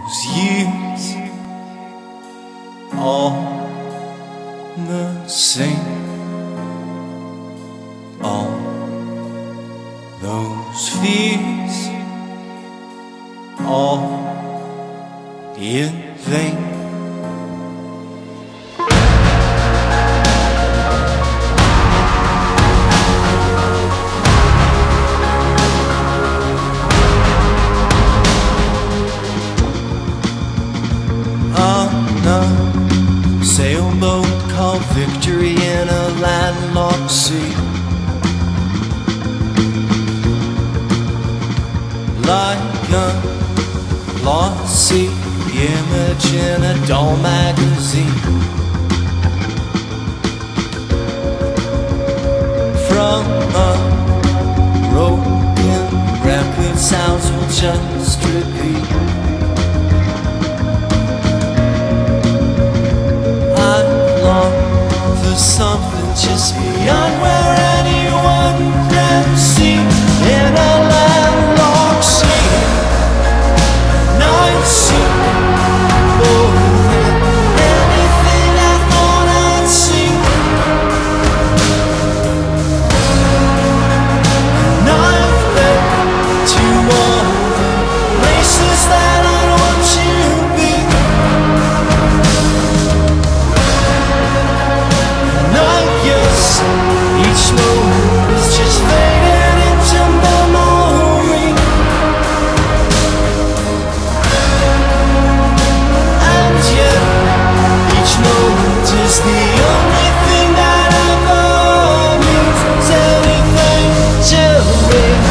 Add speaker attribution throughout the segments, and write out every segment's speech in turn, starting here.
Speaker 1: those years all the same, all those fears all in vain. Sailboat called victory in a landlocked sea, like a glossy image in a dull magazine. From a broken record, sounds will just repeat. Something just beyond where anyone can see. In a landlocked sea, and I've seen more than anything I thought I'd seen. And I've been to all the places that I want you to be. Each moment is just fading into memory, and yet each moment is the only thing that ever means anything to me.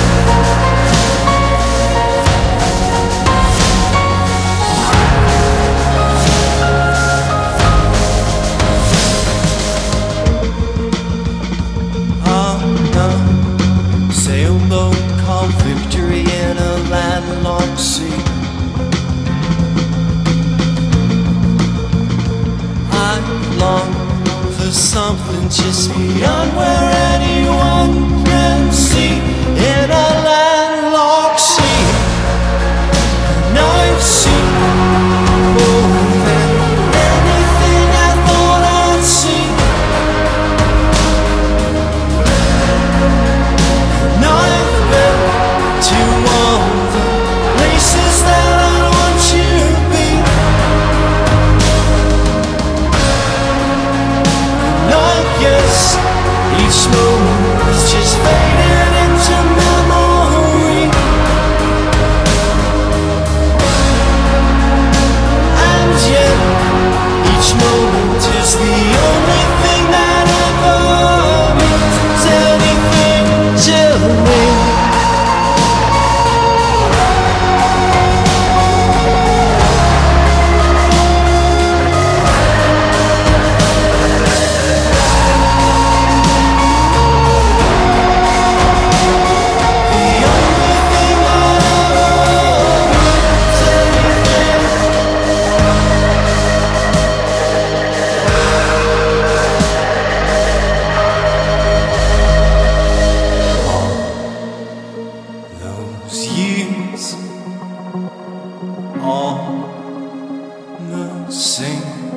Speaker 1: Sailboat called victory in a landlocked sea. I long for something just beyond where anyone can see. In a landlocked sea, and I've seen more than anything I thought I'd see. To all the places that I want you to be. And I guess each moment is just fading into memory, and yet each moment is the only thing that ever means anything to me. Years all the same,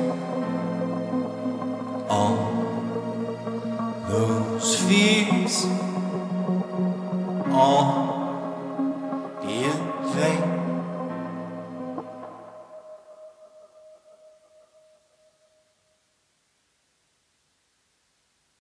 Speaker 1: all those fears all in vain.